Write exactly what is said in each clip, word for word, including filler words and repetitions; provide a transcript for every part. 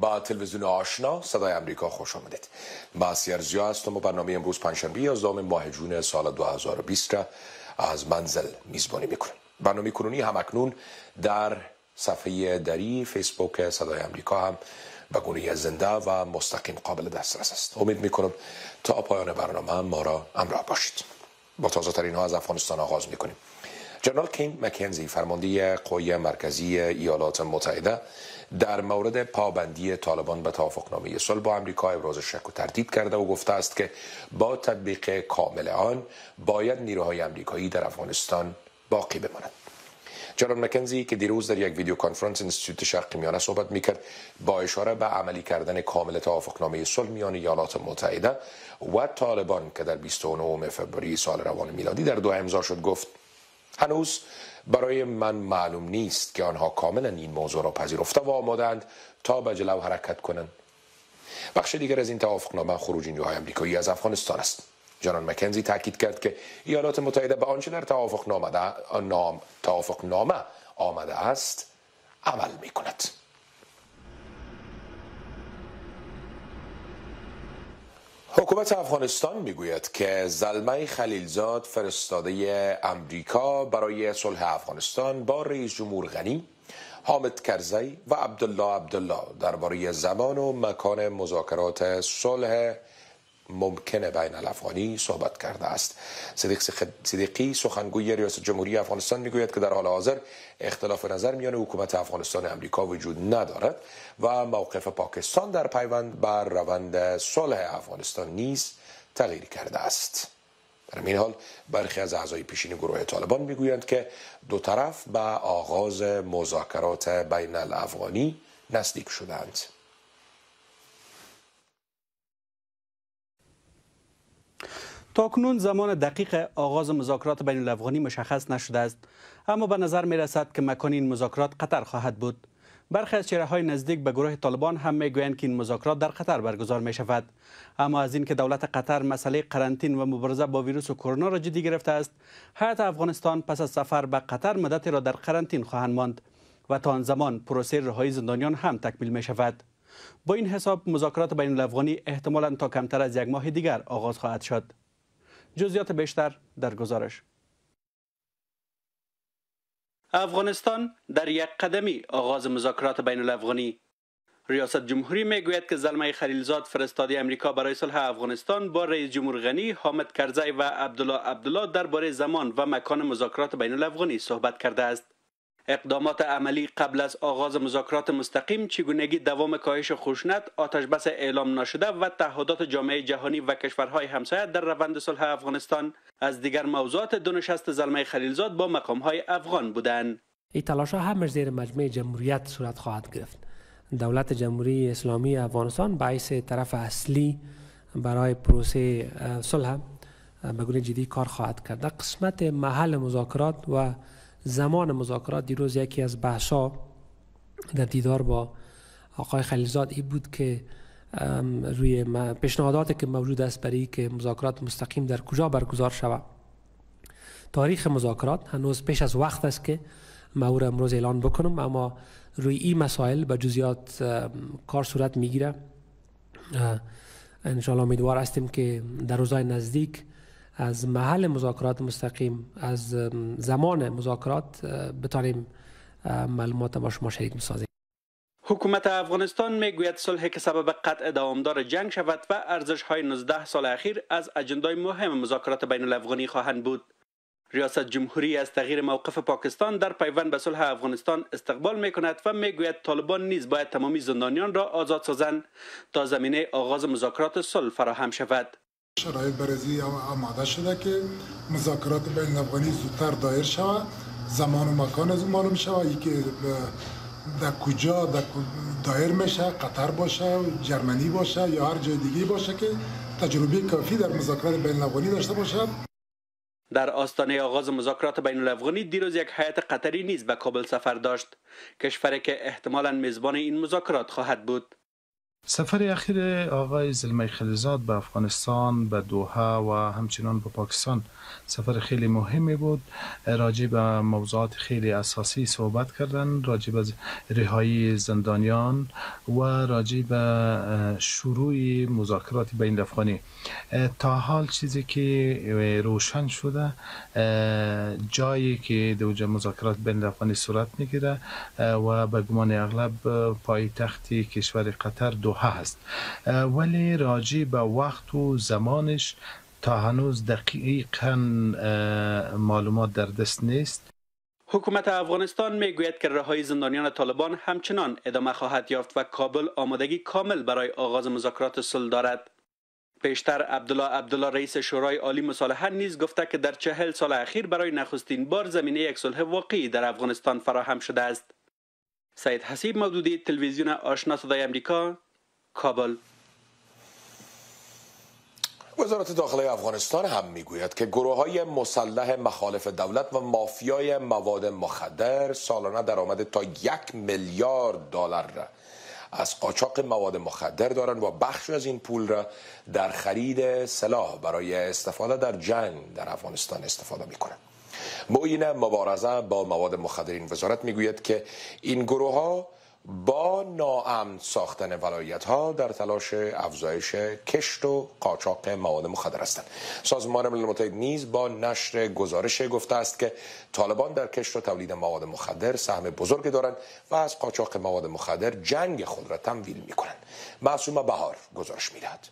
با تلویزیون آشنا صدای امریکا خوش آمدید. بحثی ارزیا هستم و برنامه امروز پنجشنبه یازدهم ماه جون سال دو هزار و بیست را از منزل میزبانی میکنم. برنامه کنونی هم اکنون در صفحه دری فیسبوک صدای امریکا هم به گونه زنده و مستقیم قابل دسترس است. امید میکنم تا پایان برنامه ما را همراه باشید. با تازه ترین ها از افغانستان آغاز میکنیم. جنرال کین مکنزی فرمانده قوای مرکزی ایالات متحده در مورد پابندی طالبان به توافقنامه صلح با آمریکا ابراز شک و تردید کرده و گفته است که با تطبیق کامل آن باید نیروهای آمریکایی در افغانستان باقی بمانند. جنرال مکنزی که دیروز در یک ویدیو کنفرانس اینستیتوت شرق میانه صحبت میکرد با اشاره به عملی کردن کامل توافقنامه صلح میان ایالات متحده و طالبان که در بیست و نهم فوریه سال روان میلادی در دوحه امضا شد گفت: هنوز برای من معلوم نیست که آنها کاملا این موضوع را پذیرفته و آماده‌اند تا به جلو حرکت کنند. بخش دیگر از این توافقنامه خروج نیروهای آمریکایی از افغانستان است. جنرال مکنزی تاکید کرد که ایالات متحده به آنچه در توافقنامه نام توافقنامه آمده است عمل می‌کند. حکومت افغانستان میگوید که زلمه خلیلزاد فرستاده امریکا برای صلح افغانستان با رئیس جمهور غنی، حامد کرزی و عبدالله عبدالله درباره زمان و مکان مذاکرات صلح ممکن بین الافغانی صحبت کرده است. صدیق صدیقی سخنگوی ریاست جمهوری افغانستان میگوید که در حال حاضر اختلاف نظر میان حکومت افغانستان و امریکا وجود ندارد و موقف پاکستان در پیوند بر روند صلح افغانستان نیز تغییر کرده است. در این حال برخی از اعضای پیشین گروه طالبان میگویند که دو طرف به آغاز مذاکرات بین الافغانی نزدیک شدند. تاکنون زمان دقیق آغاز مذاکرات بین الافغانی مشخص نشده است، اما به نظر می رسد که مکان این مذاکرات قطر خواهد بود. برخی از چهره‌های نزدیک به گروه طالبان هم میگویند که این مذاکرات در قطر برگزار می شود. اما از اینکه دولت قطر مسئله قرنطین و مبارزه با ویروس کرونا را جدی گرفته است، هیئت افغانستان پس از سفر به قطر مدتی را در قرنطین خواهند ماند و تا آن زمان پروسه رهایی زندانیان هم تکمیل می شود. با این حساب مذاکرات بین الافغانی احتمالاً تا کمتر از یک ماه دیگر آغاز خواهد شد. جزئیات بیشتر در گزارش. افغانستان در یک قدمی آغاز مذاکرات بین الافغانی. ریاست جمهوری میگوید که زلمه خلیلزاد فرستاده امریکا برای صلح افغانستان با رئیس جمهور غنی، حامد کرزی و عبدالله عبدالله درباره زمان و مکان مذاکرات بین الافغانی صحبت کرده است. اقدامات عملی قبل از آغاز مذاکرات مستقیم، چگونگی دوام کاهش خشونت، آتشبس اعلام نشده و تعهدات جامعه جهانی و کشورهای همسایه در روند صلح افغانستان از دیگر موضوعات دو نشست زلمه خلیلزاد با مقامهای افغان بودند. این تلاش‌ها همش زیر مجمع جمهوریت صورت خواهد گرفت. دولت جمهوری اسلامی افغانستان باعث طرف اصلی برای پروسه صلح به گونه جدی کار خواهد کرد. قسمت محل مذاکرات و زمان مذاکرات دیروز یکی از بحث‌ها در دیدار با آقای خلیلزاد این بود که روی پیشنهاداتی که موجود است برای که مذاکرات مستقیم در کجا برگزار شود. تاریخ مذاکرات هنوز پیش از وقت است که ما او را امروز اعلان بکنم، اما روی این مسائل به جزئیات کار صورت میگیره. ان شاء الله امیدوار هستیم که در روزهای نزدیک از محل مذاکرات مستقیم، از زمان مذاکرات بتانیم معلومات با شما شریک بسازیم. حکومت افغانستان میگوید صلح که سبب قطع دوامدار جنگ شود و ارزش‌های نوزده سال اخیر از اجندای مهم مذاکرات بین الافغانی خواهند بود. ریاست جمهوری از تغییر موقف پاکستان در پیوند به صلح افغانستان استقبال میکند و میگوید طالبان نیز باید تمامی زندانیان را آزاد سازند تا زمینه آغاز مذاکرات صلح فراهم شود. شرایط برای آماده شده که مذاکرات بین الافغانی زودتر دایر شود. زمان و مکان از معلوم شود، ای که در کجا دایر میشه، قطر باشه، جرمنی باشه یا هر جای دیگه باشه که تجربه کافی در مذاکرات بین الافغانی داشته باشد. در آستانه آغاز مذاکرات بین الافغانی دیروز یک هیئت قطری نیز به کابل سفر داشت، کشوری که احتمالاً میزبان این مذاکرات خواهد بود. سفر اخیر آقای زلمه خلیزاد به افغانستان، به دوحه و همچنان به پاکستان سفر خیلی مهمی بود. راجع به موضوعات خیلی اساسی صحبت کردن، راجع به رهایی زندانیان و راجع به شروع مذاکرات بین الافغانی. تا حال چیزی که روشن شده، جایی که دو مذاکرات بین الافغانی صورت میگیره و به گمان اغلب پایتخت کشور قطر دوحه هست، ولی راجع به وقت و زمانش تا هنوز دقیقاً معلومات در دست نیست. حکومت افغانستان میگوید که رهایی زندانیان طالبان همچنان ادامه خواهد یافت و کابل آمادگی کامل برای آغاز مذاکرات صلح دارد. پیشتر عبدالله عبدالله رئیس شورای عالی مصالحه نیز گفته که در چهل سال اخیر برای نخستین بار زمینه یک صلح واقعی در افغانستان فراهم شده است. سید حسیب مودودی، تلویزیون آشنا صدای امریکا، کابل. وزارت داخلی افغانستان هم میگوید که گروه‌های مسلح مخالف دولت و مافیای مواد مخدر سالانه درآمد تا یک میلیارد دلار را از قاچاق مواد مخدر دارند و بخشی از این پول را در خرید سلاح برای استفاده در جنگ در افغانستان استفاده می‌کنند. معین مبارزه با مواد مخدر این وزارت میگوید که این گروه‌ها با ناامن ساختن ولایت‌ها در تلاش افزایش کشت و قاچاق مواد مخدر هستند. سازمان ملل متحد نیز با نشر گزارش گفته است که طالبان در کشت و تولید مواد مخدر سهم بزرگی دارند و از قاچاق مواد مخدر جنگ خود را تمویل می‌کنند. معصومه بهار گزارش می‌دهد.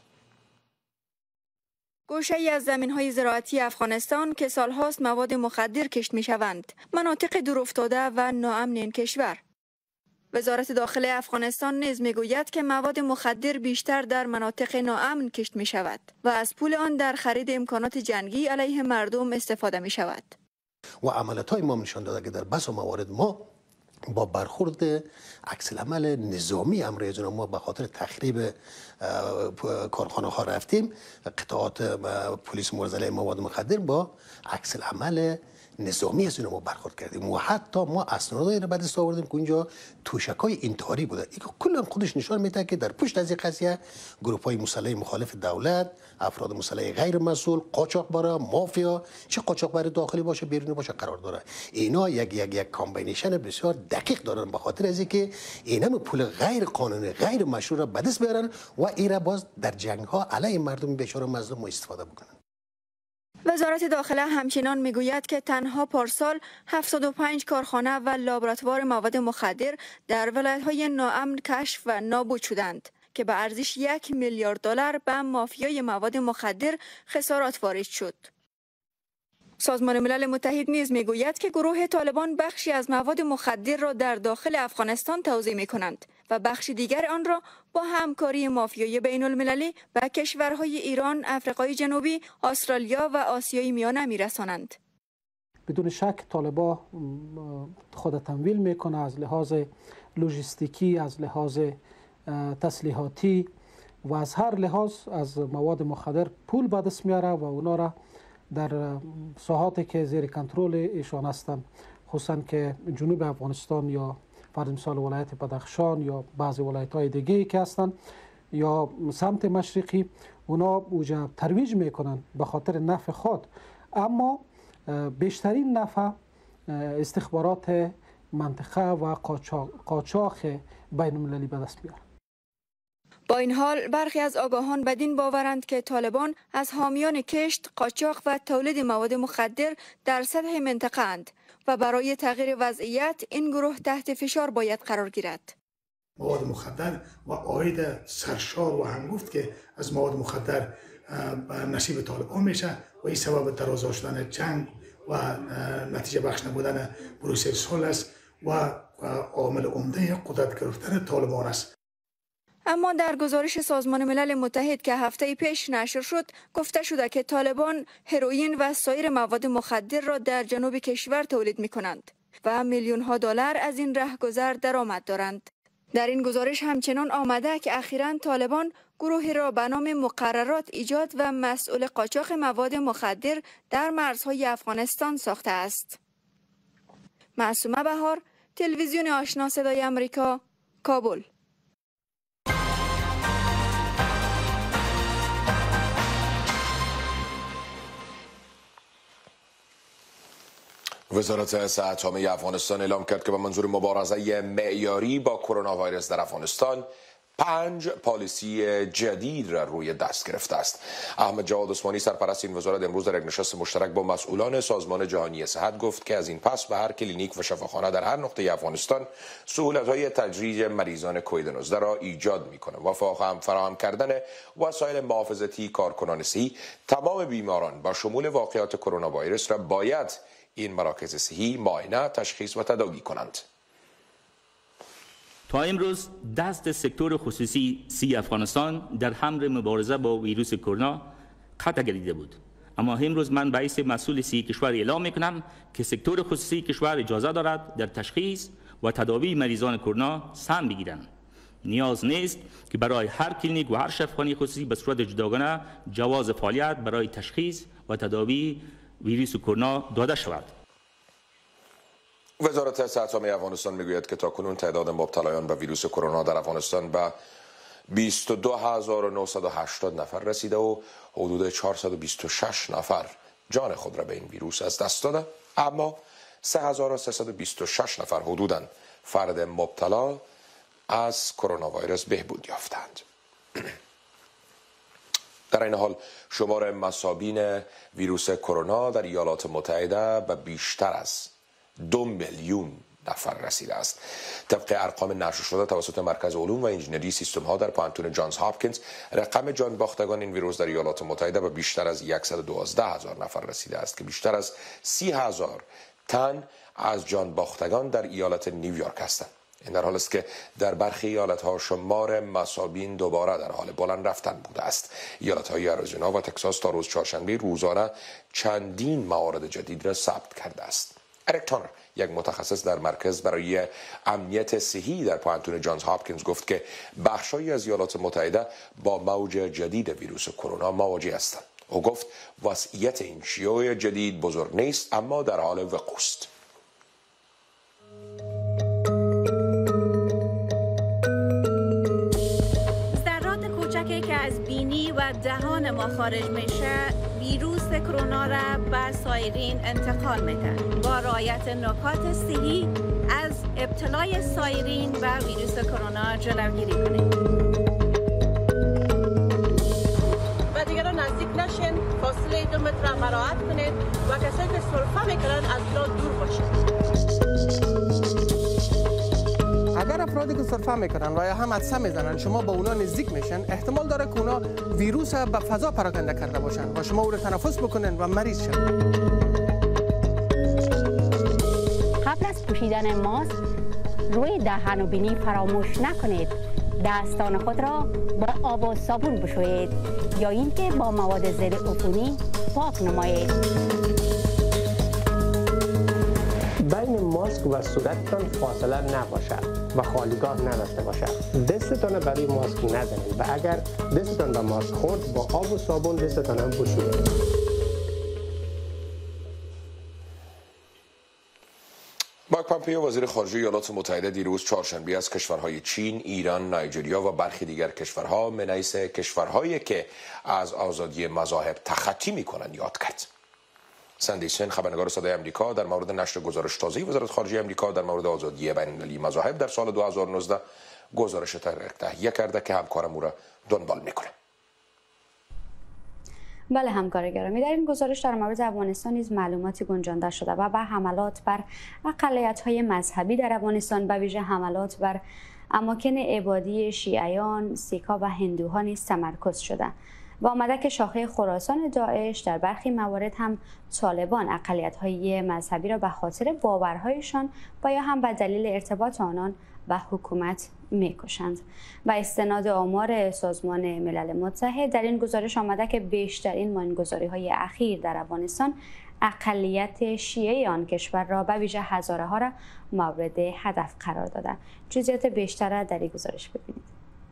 گوشه‌ای از زمین‌های زراعتی افغانستان که سال‌هاست مواد مخدر کشت می‌شوند، مناطق دورافتاده و ناامن این کشور. وزارت داخلی افغانستان نیز میگوید که مواد مخدر بیشتر در مناطق ناامن کشت می شود و از پول آن در خرید امکانات جنگی علیه مردم استفاده می شود. و عملیات‌های ما نشان داده که در بسا موارد ما با برخورد عکس العمل نظامی امر جناب ما به خاطر تخریب کارخانه ها رفتیم. قطعات پلیس مورد مواد مخدر با عکس العمل نظامی از ما برخورد کردیم و حتی ما اسنادی را به دست آوردیم که اونجا توشک‌های انتحاری بوده. این کلا خودش نشان میده که در پشت از این قضیه گروه‌های مسلح مخالف دولت، افراد مسلح غیر مسئول، قاچاقبرا، مافیا، چه قاچاقبر داخلی باشه بیرونی باشه قرار داره. اینا یک یک یک کامبینیشن بسیار دقیق دارن به خاطر از اینکه اینا پول غیر قانونی، غیر مشروع را به دست بیارن و این را باز در جنگ‌ها علیه مردم بیچاره مظلوم استفاده بکنن. وزارت داخله همچنان میگوید که تنها پارسال هفتاد و پنج کارخانه و لابراتوار مواد مخدر در ولایت‌های ناامن کشف و نابود شدند که به ارزش یک میلیارد دلار به مافیای مواد مخدر خسارات وارد شد. سازمان ملل متحد نیز میگوید که گروه طالبان بخشی از مواد مخدر را در داخل افغانستان توزیع می‌کنند و بخش دیگر آن را با همکاری مافیای بین المللی به کشورهای ایران، آفریقای جنوبی، استرالیا و آسیای میانه میرسانند. بدون شک طالبان خود تمویل میکنه از لحاظ لوجستیکی، از لحاظ تسلیحاتی و از هر لحاظ از مواد مخدر پول به دست میاره و اونا را در ساحاتی که زیر کنترل ایشان هستند، خصوصا که جنوب افغانستان یا فرض مثال ولایت بدخشان یا بعضی ولایت‌های دیگه که هستند یا سمت مشرقی، اونا اوجا ترویج میکنن به خاطر نفع خود، اما بیشترین نفع استخبارات منطقه و قاچاق, قاچاق بین المللی به دست میاره. با این حال برخی از آگاهان بدین باورند که طالبان از حامیان کشت، قاچاق و تولید مواد مخدر در سطح منطقه اند و برای تغییر وضعیت این گروه تحت فشار باید قرار گیرد. مواد مخدر و عاید سرشار و هنگفت که از مواد مخدر نصیب طالبان میشه و این سبب درازا شدن جنگ و نتیجه بخش نبودن پروسه صلح است و عامل عمده قدرت گرفتن طالبان است. اما در گزارش سازمان ملل متحد که هفته پیش نشر شد گفته شده که طالبان هروئین و سایر مواد مخدر را در جنوب کشور تولید می کنند و میلیون ها دلار از این رهگذر درآمد دارند. در این گزارش همچنان آمده که اخیراً طالبان گروهی را به نام مقررات ایجاد و مسئول قاچاق مواد مخدر در مرزهای افغانستان ساخته است. معصومه بهار، تلویزیون آشنا صدای امریکا، کابل. وزارت صحت عامه افغانستان اعلام کرد که به منظور مبارزه معیاری با کرونا ویروس در افغانستان پنج پالیسی جدید را روی دست گرفته است. احمد جواد عثمانی سرپرست این وزارت امروز در یک نشست مشترک با مسئولان سازمان جهانی صحت گفت که از این پس به هر کلینیک و شفاخانه در هر نقطه افغانستان سهولت‌های تجریج مریضان کووید نوزده را ایجاد می‌کنه و فراهم فراهم کردن وسایل محافظتی کارکنان صحی تمام بیماران با شمول واقعات کرونا ویروس را باید این مراکز صحی معاینه، تشخیص و تداوی کنند. تا امروز دست سکتور خصوصی سی افغانستان در حمل مبارزه با ویروس کرونا قطع گردیده بود. اما امروز من به حیث مسئول سی کشور اعلام میکنم که سکتور خصوصی کشور اجازه دارد در تشخیص و تداوی مریضان کرونا سهم بگیرند. نیاز نیست که برای هر کلینیک و هر شفاخانه خصوصی به صورت جداگانه جواز فعالیت برای تشخیص و تداوی ویروس کرونا داده شود. وزارت صحت عامه افغانستان میگوید که تاکنون تعداد مبتلایان به ویروس کرونا در افغانستان به بیست و دو هزار و نهصد و هشتاد نفر رسیده و حدود چهارصد و بیست و شش نفر جان خود را به این ویروس از دست داده، اما سه هزار و سیصد و بیست و شش نفر حدوداً فرد مبتلا از کرونا ویروس بهبود یافتند. در این حال شمار مصابین ویروس کرونا در ایالات متحده به بیشتر از دو میلیون نفر رسیده است. طبق ارقام نشر شده توسط مرکز علوم و انجینری سیستم ها در پانتون جانز هاپکینز، رقم جان باختگان این ویروس در ایالات متحده به بیشتر از صد و دوازده هزار نفر رسیده است که بیشتر از سی هزار تن از جان باختگان در ایالت نیویورک هستند. این در حالی است که در برخی ایالت‌ها شمار مصابین دوباره در حال بلند رفتن بوده است. ایالت‌های آریزونا و تگزاس تا روز چهارشنبه روزانه چندین موارد جدید را ثبت کرده است. اریک تانر، یک متخصص در مرکز برای امنیت صحی در پانتون جانز هاپکینز، گفت که بخش‌هایی از ایالات متحده با موج جدید ویروس کرونا مواجه هستند. او گفت وضعیت این شیوع جدید بزرگ نیست اما در حال وقوع است. ذرات کوچکی که از بینی و دهان ما خارج میشه ویروس کرونا را به سایرین انتقال میده. با رعایت نکات صحی از ابتلای سایرین به ویروس کرونا جلوگیری کنید. و دیگران نزدیک نشین، فاصله دو متر را مراعات کنید و کسایی که سرفه میکنن از اینا دور باشید. اگر افرادی که سرفه میکنن و یا هم عطسه میزنن شما با اونا نزدیک میشن، احتمال داره که اونا ویروس به فضا پراکنده کرده باشن و شما او رو تنفس بکنن و مریض شن. قبل از پوشیدن ماسک روی دهان و بینی فراموش نکنید. دستان خود را با آب و صابون بشویید یا اینکه با مواد ضد عفونی پاک نمایید. بین ماسک و صورتتان فاصله نباشد و خالیگاه نداشته باشد. دستتان برای ماسک نزنید و اگر دستتان به ماسک خورد با آب و صابون دستتان هم بشویید. مایک پامپیو وزیر خارجه ایالات متحده دیروز چهارشنبه از کشورهای چین، ایران، نایجریا و برخی دیگر کشورها من حیث کشورهایی که از آزادی مذاهب تخطی می‌کنند یاد کرد. سندی سن، خبرنگار صدای آمریکا، در مورد نشر گزارش تازه وزارت خارجه آمریکا در مورد آزادی بین‌المللی مذاهب در سال دو هزار و نوزده گزارش تهیه کرده که همکارم او را دنبال می‌کنه. بله همکار گرامی، در این گزارش در مورد افغانستان نیز معلوماتی گنجانده شده و به حملات بر اقلیت‌های مذهبی در افغانستان، به ویژه حملات بر اماکن عبادی شیعیان، سیک‌ها و هندوها نیز تمرکز شده. با آمده که شاخه خراسان داعش در برخی موارد هم طالبان اقلیت‌های مذهبی را به خاطر باورهایشان و یا هم به دلیل ارتباط آنان به حکومت می‌کشند. و استناد آمار سازمان ملل متحد در این گزارش آمده که بیشترین ماینگذاری‌های اخیر در افغانستان اقلیت شیعه آن کشور را به ویژه هزاره ها را مورد هدف قرار داده. جزئیات بیشتر را در این گزارش ببینید.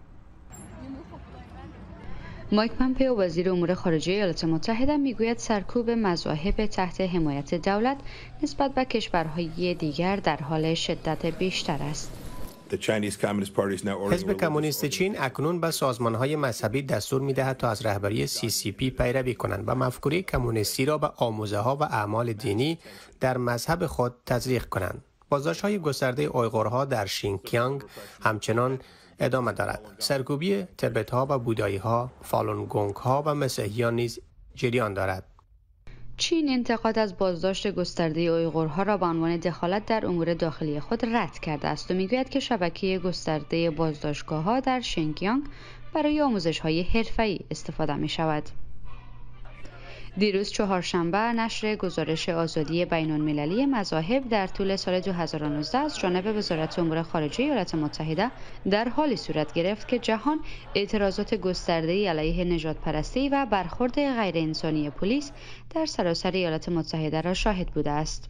مایک پامپیو وزیر امور خارجه ایالات متحده میگوید سرکوب مذاهب تحت حمایت دولت نسبت به کشورهای دیگر در حال شدت بیشتر است. حزب کمونیست چین اکنون به سازمان‌های مذهبی دستور می‌دهد تا از رهبری سی سی پی پیروی کنند و مفکوره کمونیستی را به آموزه‌ها و اعمال دینی در مذهب خود تزریق کنند. بازداشت‌های گسترده اویغورها در شینکیانگ همچنان ادامه دارد. سرکوبی تبت‌ها و بودایی‌ها، فالون گونگ‌ها و مسیحیان نیز جریان دارد. چین انتقاد از بازداشت گسترده اویغورها را به عنوان دخالت در امور داخلی خود رد کرده است و میگوید که شبکه گسترده بازداشتگاه‌ها در شینکیانگ برای آموزش‌های حرفه‌ای استفاده می‌شود. دیروز چهارشنبه نشر گزارش آزادی بین‌المللی مذاهب در طول سال دو هزار و نوزده از جانب وزارت امور خارجه ایالات متحده در حالی صورت گرفت که جهان اعتراضات گسترده‌ای علیه نژادپرستی و برخورد غیر انسانی پلیس در سراسر ایالات متحده را شاهد بوده است.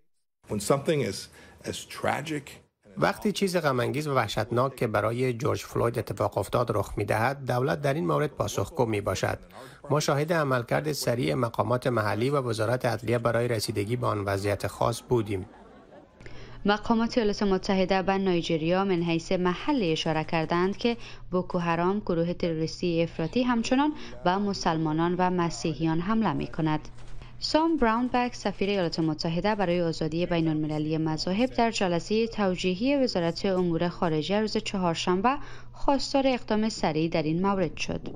وقتی چیز غم‌انگیز و وحشتناک که برای جورج فلوید اتفاق افتاد رخ می‌دهد، دولت در این مورد پاسخگو میباشد. ما شاهد عملکرد سریع مقامات محلی و وزارت عدلیه برای رسیدگی به آن وضعیت خاص بودیم. مقامات ایالات متحده به نایجریا من حیث محل اشاره کردند که بوکو حرام گروه تروریستی افراطی همچنان به مسلمانان و مسیحیان حمله می‌کند. سام براونبک سفیر ایالات متحده برای آزادی بین‌المللی مذاهب در جلسه توجیهی وزارت امور خارجه روز چهارشنبه خواستار اقدام سریع در این مورد شد.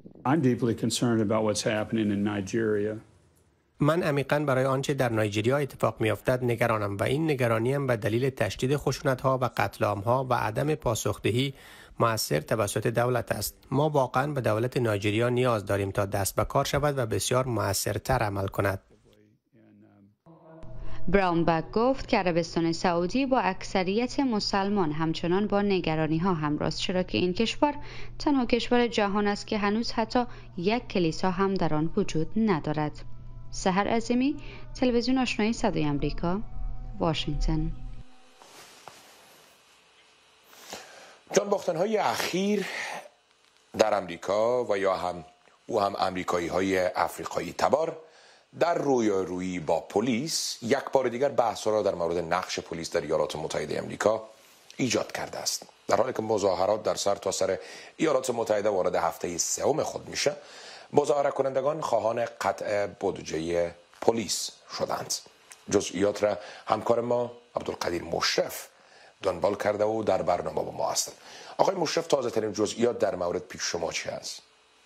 من عمیقاً برای آنچه در نایجریا اتفاق می‌افتد نگرانم و این نگرانیم به دلیل تشدید خشونت‌ها و قتل عام‌ها و عدم پاسخدهی مؤثر توسط دولت است. ما واقعاً به دولت نایجریا نیاز داریم تا دست به کار شود و بسیار مؤثرتر عمل کند. براونبک گفت که عربستان سعودی با اکثریت مسلمان همچنان با نگرانی‌ها همراه است، چرا که این کشور تنها کشور جهان است که هنوز حتی یک کلیسا هم در آن وجود ندارد. سحر عظیمی، تلویزیون آشنایی صدای آمریکا، واشنگتن. جان باختن‌های اخیر در امریکا و یا هم او هم امریکایی‌های افریقایی تبار در رویارویی با پلیس یک بار دیگر بحث را در مورد نقش پلیس در ایالات متحده آمریکا ایجاد کرده است. در حالی که مظاهرات در سر تا سر ایالات متحده وارد هفته سوم خود میشه، مظاهره کنندگان خواهان قطع بودجه پلیس شدند. جزئیات را همکار ما عبدالقدیر مشرف دنبال کرده و در برنامه با ما هستند. آقای مشرف، تازه ترین جزئیات در مورد پیش شما چی است؟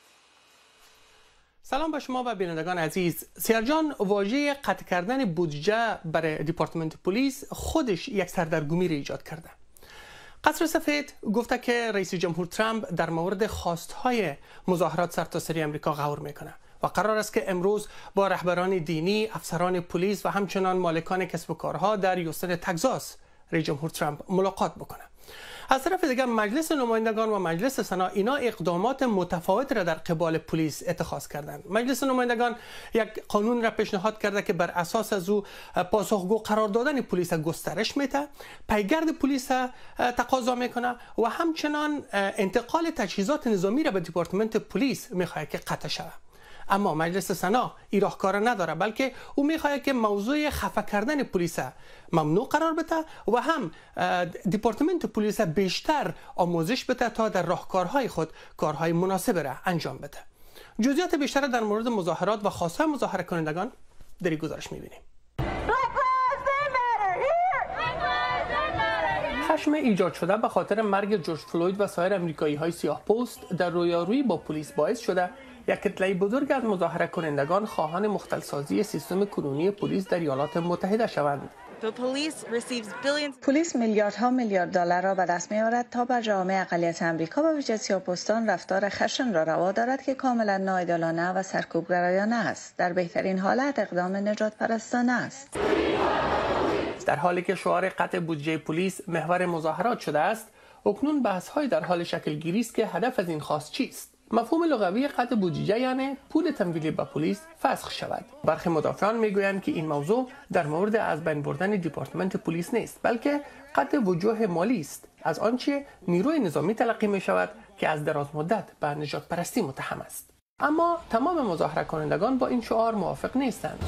سلام به شما و بینندگان عزیز. سیرجان، واژه قطع کردن بودجه برای دیپارتمنت پلیس خودش یک سردرگمی را ایجاد کرده. قصر سفید گفته که رئیس جمهور ترامپ در مورد خواستهای مظاهرات سرتاسری آمریکا غور میکنه و قرار است که امروز با رهبران دینی، افسران پلیس و همچنان مالکان کسب و کارها در یوستن تگزاس رئیس جمهور ترامپ ملاقات بکنه. از طرف دیگر مجلس نمایندگان و مجلس سنا اینا اقدامات متفاوت را در قبال پلیس اتخاذ کردند. مجلس نمایندگان یک قانون را پیشنهاد کرده که بر اساس از او پاسخگو قرار دادن پلیس گسترش میده، پیگرد پلیس تقاضا میکنه و همچنان انتقال تجهیزات نظامی را به دیپارتمنت پلیس میخواد که قطع شود. اما مجلس سنا این راهکار نداره، بلکه او میخواد که موضوع خفه کردن پلیس ممنوع قرار بده و هم دیپارتمنت پلیس بیشتر آموزش بده تا در راهکارهای خود کارهای مناسب را انجام بده. جزئیات بیشتر در مورد مظاهرات و خواستهای مظاهره کنندگان در این گزارش میبینیم. خشم ایجاد شده به خاطر مرگ جورج فلوید و سایر امریکایی‌های سیاه‌پوست در رویارویی با پلیس باعث شده یک کتله بزرگ از مظاهره کنندگان خواهان مختلسازی سیستم کنونی پلیس در ایالات متحده شوند. پلیس میلیاردها میلیارد دلار را به دست می‌آورد تا بر جامعه اقلیت آمریکا و ویژه سیاه‌پوستان رفتار خشن را روا دارد که کاملا ناعادلانه و سرکوبگرایانه است. در بهترین حالت اقدام نجات پرستانه است. در حالی که شعار قطع بودجه پلیس محور مظاهرات شده است، اکنون بحث‌های در حال شکل‌گیری است که هدف از این خواست چیست؟ مفهوم لغوی قطع بودجه یعنی پول تمویلی به پلیس فسخ شود. برخی مدافعان میگویند که این موضوع در مورد از بین بردن دیپارتمنت پلیس نیست، بلکه قطع وجوه مالی است از آنچه نیروی نظامی تلقی می شود که از دراز مدت به نژادپرستی متهم است. اما تمام مظاهره کنندگان با این شعار موافق نیستند.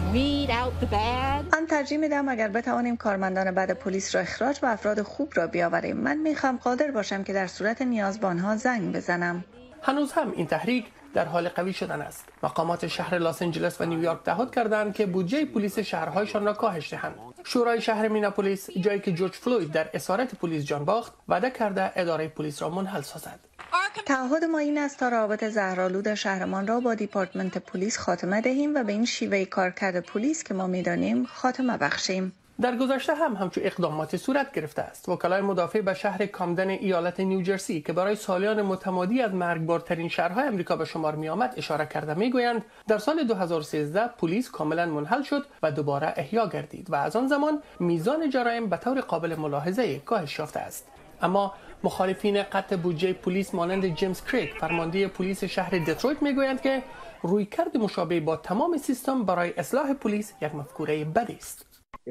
من ترجیح میدم اگر بتوانیم کارمندان بد پلیس را اخراج و افراد خوب را بیاوریم. من میخوام قادر باشم که در صورت نیاز به آنها زنگ بزنم. هنوز هم این تحریک در حال قوی شدن است. مقامات شهر لس آنجلس و نیویورک تعهد کردند که بودجه پلیس شهرهایشان را کاهش دهند. شورای شهر میناپولیس، جایی که جورج فلوید در اسارت پلیس جان باخت، وعده کرده اداره پلیس را منحل سازد. تعهد ما این است تا روابط زهرآلود شهرمان را با دیپارتمنت پلیس خاتمه دهیم و به این شیوه کارکرد پلیس که ما می‌دانیم خاتمه بخشیم. در گذشته هم همچون اقداماتی صورت گرفته است. وکلای مدافع به شهر کامدن ایالت نیوجرسی که برای سالیان متمادی از مرگبارترین شهرهای امریکا به شمار می آمد اشاره کرده می گویند در سال دو هزار و سیزده پلیس کاملا منحل شد و دوباره احیا گردید و از آن زمان میزان جرایم به طور قابل ملاحظه کاهش یافته است. اما مخالفین قطع بودجه پلیس مانند جیمز کریگ، فرمانده پلیس شهر دترویت، می گویند که رویکرد مشابه با تمام سیستم برای اصلاح پلیس یک مفکوره بدی است.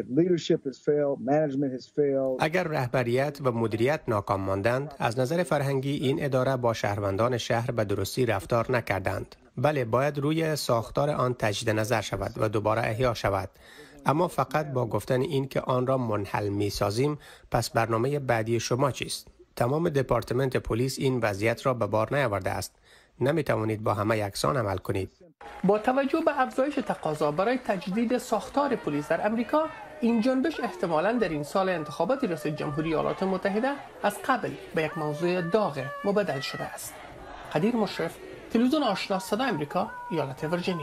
اگر رهبریت و مدیریت ناکام ماندند، از نظر فرهنگی این اداره با شهروندان شهر به درستی رفتار نکردند. بله، باید روی ساختار آن تجدید نظر شود و دوباره احیا شود. اما فقط با گفتن این که آن را منحل می سازیم، پس برنامه بعدی شما چیست؟ تمام دپارتمنت پلیس این وضعیت را به بار نیاورده است. نمی توانید با همه یکسان عمل کنید. با توجه به افزایش تقاضا برای تجدید ساختار پلیس در امریکا، این جنبش احتمالاً در این سال انتخابات ریاست جمهوری ایالات متحده از قبل به یک موضوع داغ مبدل شده است. قدیر مشرف، تلویزیون آشنا، صدای امریکا، ایالت ویرجینیا.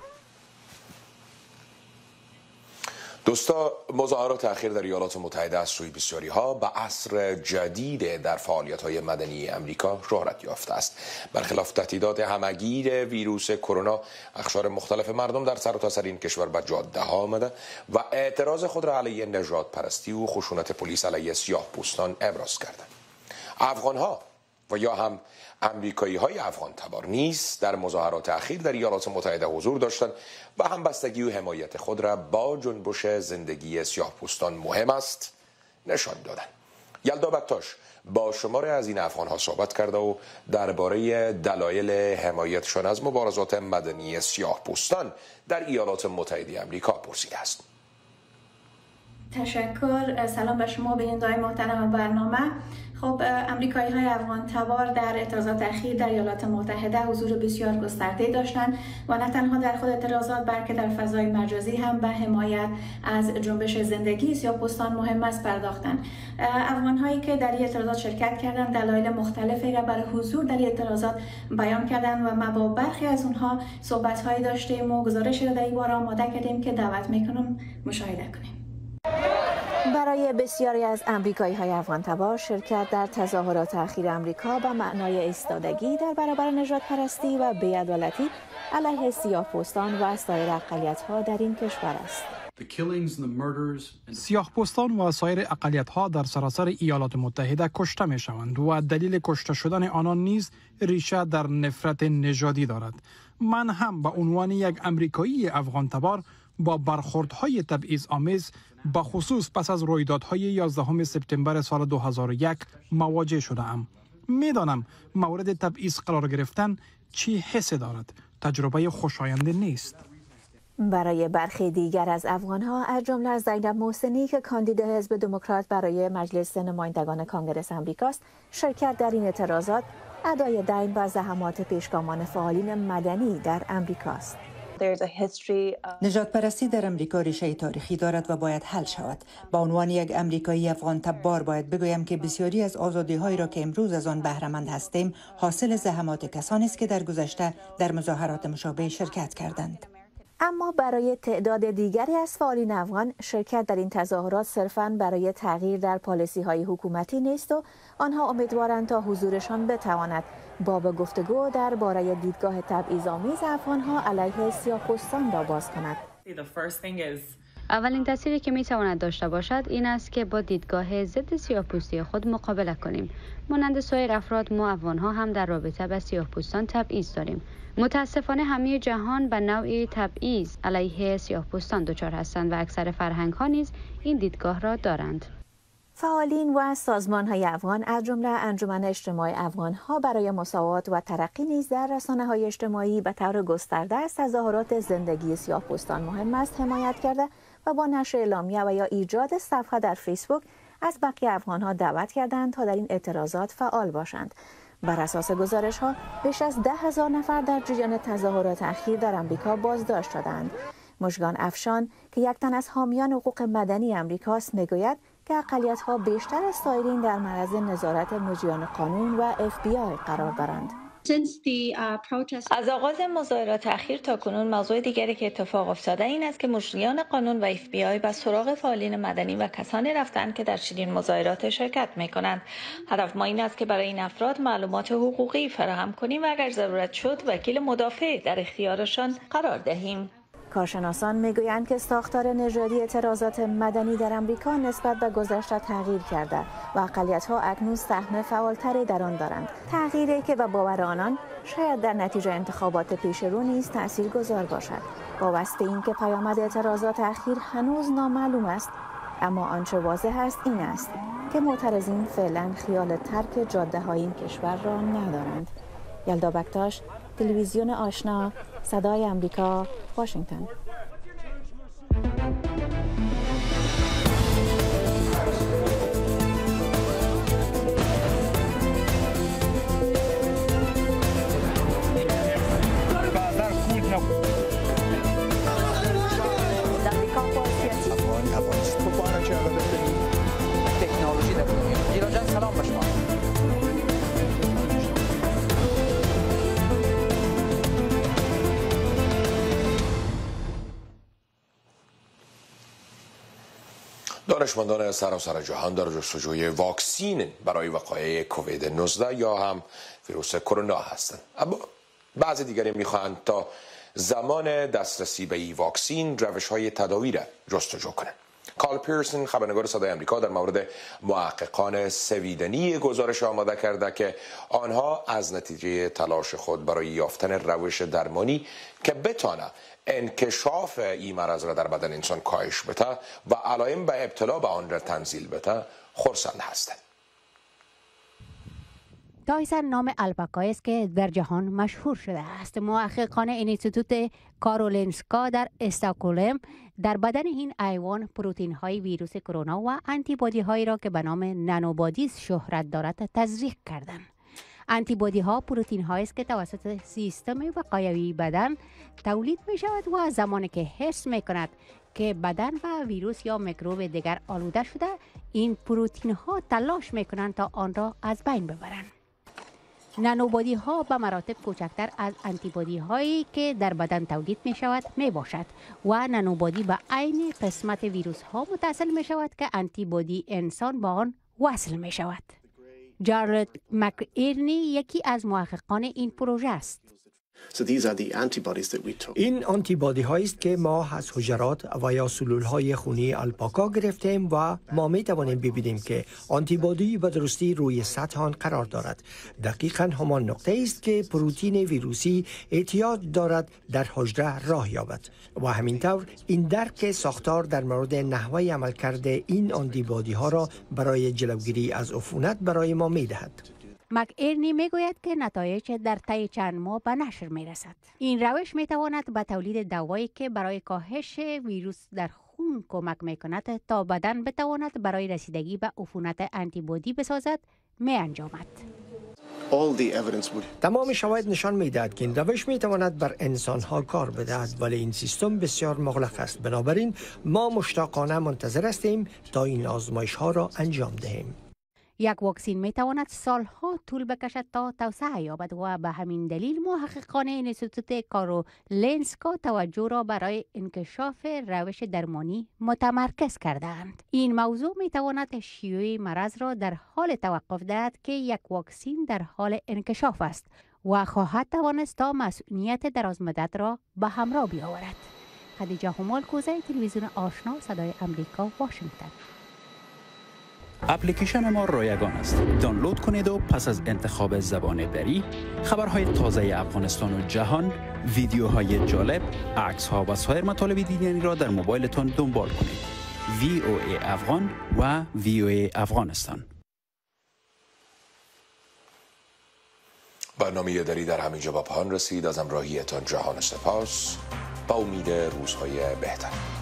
دوستا، مظاهرات اخیر در ایالات متحده از سوی بسیاری ها به عصر جدید در فعالیت های مدنی امریکا شهرت یافته است. برخلاف تهدیدات همگیر ویروس کرونا، اقشار مختلف مردم در سرتاسر این کشور به جاده ها آمده و اعتراض خود را علیه نژاد پرستی و خشونت پلیس علیه سیاه پوستان ابراز کردند. افغان ها و یا هم امریکایی های افغان تبار نیز در مظاهرات اخیر در ایالات متحده حضور داشتند و همبستگی و حمایت خود را با جنبش زندگی سیاه‌پوستان مهم است نشان دادند. یلدا بکتاش با شماره از این افغان ها صحبت کرده و درباره دلایل حمایتشان از مبارزات مدنی سیاه‌پوستان در ایالات متحده آمریکا پرسیده است. تشکر. سلام به شما بیننده‌های محترم برنامه. خب، امریکایی های افغان تبار در اعتراضات اخیر در ایالات متحده حضور بسیار گسترده داشتند و نه تنها در خود اعتراضات بلکه در فضای مجازی هم به حمایت از جنبش زندگی سیاه‌پوستان مهم است پرداختند. افغان هایی که در این اعتراضات شرکت کردند دلایل مختلفی را برای حضور در این اعتراضات بیان کردند و ما با برخی از اونها صحبت هایی داشتیم و گزارشی را در این باره آماده کردیم که دعوت میکنم مشاهده کنیم. برای بسیاری از امریکایی های افغان تبار شرکت در تظاهرات اخیر امریکا به معنای ایستادگی در برابر نژاد پرستی و بی‌عدالتی علیه سیاه‌پوستان و سایر اقلیت‌ها در این کشور است. سیاه‌پوستان و سایر اقلیت‌ها در سراسر ایالات متحده کشته می‌شوند و دلیل کشته شدن آنان نیز ریشه در نفرت نژادی دارد. من هم به عنوان یک امریکایی افغان تبار با برخوردهای تبعیض‌آمیز به خصوص پس از رویدادهای یازدهم سپتامبر سال دو هزار و یک مواجه شده‌ام. می‌دانم مورد تبعیض قرار گرفتن چی حس دارد. تجربه خوشایند نیست. برای برخی دیگر از افغان‌ها از جمله زینب محسنی که کاندید حزب دموکرات برای مجلس نمایندگان کانگرس آمریکاست، شرکت در این اعتراضات ادای دین و زحمات پیشگامان فعالین مدنی در امریکاست. نژاد پرستی در امریکا ریشه تاریخی دارد و باید حل شود. با عنوان یک امریکایی افغان تبار باید بگویم که بسیاری از آزادی‌هایی را که امروز از آن بهره‌مند هستیم حاصل زحمات کسانی است که در گذشته در مظاهرات مشابه شرکت کردند. اما برای تعداد دیگری از فعالین افغان شرکت در این تظاهرات صرفاً برای تغییر در پالیسی‌های حکومتی نیست و آنها امیدوارند تا حضورشان بتواند باب گفتگو درباره دیدگاه تبعیض‌آمیز افغان‌ها علیه سیاه‌پوستان را باز کند. اولین تأثیری که میتواند داشته باشد این است که با دیدگاه ضد سیاه‌پوستی خود مقابله کنیم. مانند سایر افراد ما افغان‌ها هم در رابطه با سیاه‌پوستان تبعیض داریم. متاسفانه همه جهان به نوعی تبعیض علیه سیاه‌پوستان دچار هستند و اکثر فرهنگ‌ها نیز این دیدگاه را دارند. فعالین و سازمان‌های افغان از جمله انجمن اجتماع افغان‌ها برای مساوات و ترقی نیز در رسانه‌های اجتماعی به طور گسترده از تظاهرات زندگی سیاه‌پوستان مهم است حمایت کرده و با نشر اعلامیه و یا ایجاد صفحه در فیسبوک از بقیه افغان‌ها دعوت کردند تا در این اعتراضات فعال باشند. بر اساس گزارش‌ها بیش از ده هزار نفر در جریان تظاهرات اخیر در آمریکا بازداشت شدند. مژگان افشان که یک تن از حامیان حقوق مدنی آمریکاست میگوید که اقلیت‌ها بیشتر از سایرین در معرض نظارت مجریان قانون و اف بی آی قرار دارند. از آغاز مظاهرات اخیر تا کنون موضوع دیگری که اتفاق افتاده این است که مجریان قانون و اف بی آی به سراغ فعالین مدنی و کسانی رفتند که در چنین مظاهرات شرکت می‌کنند. هدف ما این است که برای این افراد معلومات حقوقی فراهم کنیم و اگر ضرورت شد وکیل مدافع در اختیارشان قرار دهیم. کارشناسان میگویند که ساختار نژادی اعتراضات مدنی در آمریکا نسبت به گذشته تغییر کرده و اقلیت‌ها اکنون سهم فعالتری در آن دارند. تغییری که به باور آنان شاید در نتیجه انتخابات پیش رو نیز تاثیرگذار باشد. با واسطه اینکه پیامد اعتراضات اخیر هنوز نامعلوم است، اما آنچه واضح است این است که معترضین فعلا خیال ترک جاده‌های این کشور را ندارند. یلدا بکتاش، تلویزیون آشنا، صدای آمریکا، واشنگتن. تکنولوژی در دنیا. ایران جان سلام به شما. دانشمندان سراسر جهان در جستجوی واکسین برای وقایع کووید نوزده یا هم ویروس کرونا هستند. اما بعضی دیگری میخواهند تا زمان دسترسی به این واکسین روش‌های تداوی را جستجو کنند. کارل پیرسون خبرنگار صدای آمریکا در مورد محققان سویدنی گزارش آماده کرده که آنها از نتیجه تلاش خود برای یافتن روش درمانی که بتانه انکشاف این مرض را در بدن انسان کاهش بده و علائم به ابتلا به آن را تنزیل بده خرسند هستند. تایسن نام الپاکایی است که در جهان مشهور شده است. محققان اینستیتوت کارولینسکا در استکهلم در بدن این حیوان پروتئین های ویروس کرونا و آنتی بادی هایی را که به نام نانوبادیز شهرت دارد تزریق کردند. آنتی بادی ها پروتئین هایی است که توسط سیستم وقایوی بدن تولید می شود و زمانی که حس می کند که بدن و ویروس یا میکروب دیگر آلوده شده، این پروتئین ها تلاش می کنند تا آن را از بین ببرند. نانوبادی ها به مراتب کوچکتر از آنتی بادی هایی که در بدن تولید می شود می باشد و نانوبادی به عین قسمت ویروس ها متصل می شود که آنتی بادی انسان با آن وصل می شود. جارلت مکایرنی یکی از محققان این پروژه است. این آنتیبادی هایی است که ما از حجرات و یا سلول های خونی الپاکا گرفتیم و ما می توانیم ببینیم که آنتیبادی به درستی روی سطح آن قرار دارد. دقیقاً همان نقطه است که پروتئین ویروسی احتیاج دارد در حجره راه یابد و همینطور این درک ساختار در مورد نحوه عملکرد این آنتیبادی ها را برای جلوگیری از عفونت برای ما می دهد. مکایرنی میگوید که نتایج در طی چند ماه به نشر می رسد. این روش می تواند به تولید دوایی که برای کاهش ویروس در خون کمک می کند تا بدن بتواند برای رسیدگی به عفونت آنتیبادی بسازد می انجامد. تمام شواهد نشان می دهد که این روش می تواند بر انسان ها کار بدهد، ولی این سیستم بسیار مغلق است. بنابراین ما مشتاقانه منتظر هستیم تا این آزمایش ها را انجام دهیم. یک واکسین می تواند سالها طول بکشد تا توسعه یابد و به همین دلیل محققان اینستیتوت کارولینسکا توجه را برای انکشاف روش درمانی متمرکز کردند. این موضوع می تواند شیوع مرض را در حال توقف دهد که یک واکسین در حال انکشاف است و خواهد توانست تا مسئولیت درازمدت را به همراه بیاورد. خدیجه همال کوزه، تلویزیون آشنا، صدای آمریکا، واشنگتن. اپلیکیشن ما رایگان است. دانلود کنید و پس از انتخاب زبان دری، خبرهای تازه افغانستان و جهان، ویدیوهای جالب، عکس‌ها و سایر مطالب دیگری را در موبایلتان دنبال کنید. وی او ای افغان و وی او ای افغانستان. برنامه دری در همینجا با پایان رسید. از همراهیتان جهان سپاس، با امید روزهای بهتر.